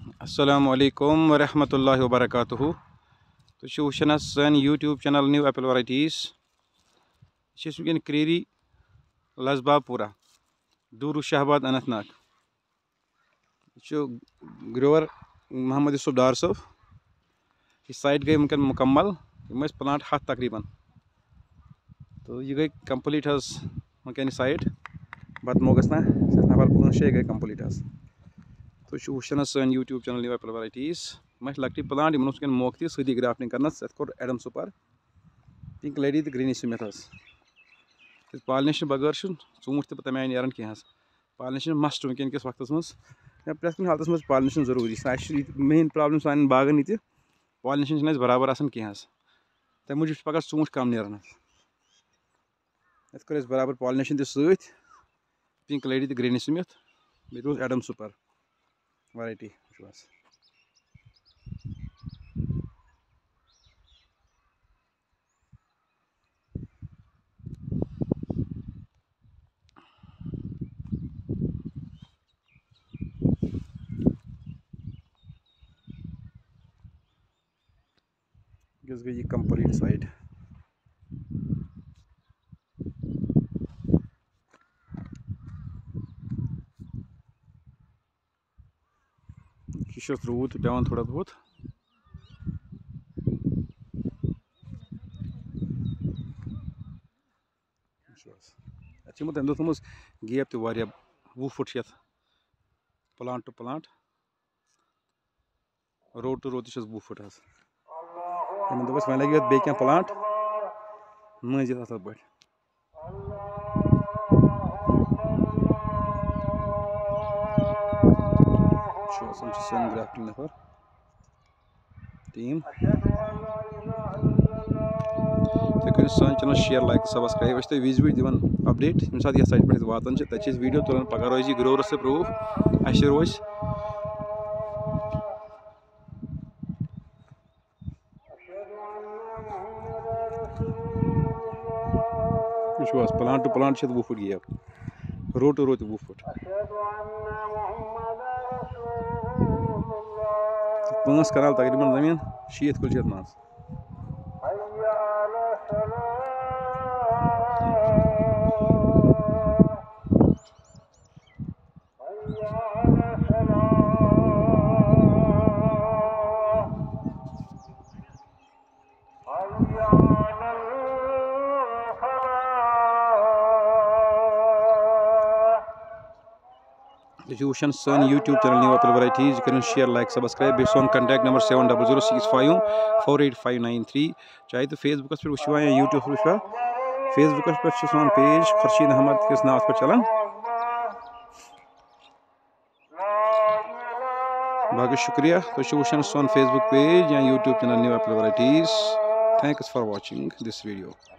अस्सलामुअलैकुम वरहमतुल्लाहि वबरकातुहू। तो वुचन सन YouTube channel new apple varieties Wuqan Kreeri Lajbapura Duru Shahabad Anantnag. Grower Mohammad Yusuf Dar Sahab. यह साइट गई वनकन मुकम्मल प्लांट हथ तकरीबन। तो यह गई कम्प्लीट वनकन साइट बद मोगस ना नफर 5-6 गई कम्प्लीट। तो वुचन सन YouTube channel new apple varieties लकटी प्लांट इन वुकन मौके सी ग्राफ्टिंग कर कोर एडम सुपर पिंक लेडी तो ग्रीनी स्मिथ। पॉलिनेशन बगैर ूट तमें नेरान कह। पॉलिनेशन मस्ट वनकन किस वक्त मज प्रेथ कुछ हालत मज पॉलिनेशन जरूरी। मेन प्रॉब्लम सान बागन ये पॉलिनेशन बराबर कह तमें मूजूब पगह ूट कम नेरान। ये कोर बराबर पॉलिनेशन पिंक लेडी तो ग्रीनी स्मिथ बे एडम सुपर वैरायटी। गई कंप्लीट साइड। यह रूद पेवान थोड़ा बहुत। तमें थोम गैप तो 20 foot plant to plant row to row 20 foot. तमें दोपस वो लगे बे क्या प्लांट मज असल पे। सन ग्राफ्टिंग नफर टीम तुम सन चैनल शेयर लाइक सब्सक्राइब विज विज दिवान अपडेट यम सात साइट पे वातान तक वीडियो तुलान पगह रोज ग्रोवर्स प्रूफ अस रोज plant to plant 20 foot gap row to row 20 foot 5 kanal तकरीबन जमीन 60 कुल मज। वुचन सन YouTube channel new apple varieties कर शेयर लाइक सब्सक्राइब बे सोन कंटैक्ट नंबर 7006548593। चाहे तो फेसबुकस पे वुचवा या यूट्यूब पे वुचवा फेसबुकस पे सोन पेज खर्शीद अहमद किस नाव पर चलान। बाकी शुक्रिया। तो वुचन सोन फेसबुक पेज या YouTube channel new apple varieties. Thanks for watching this video.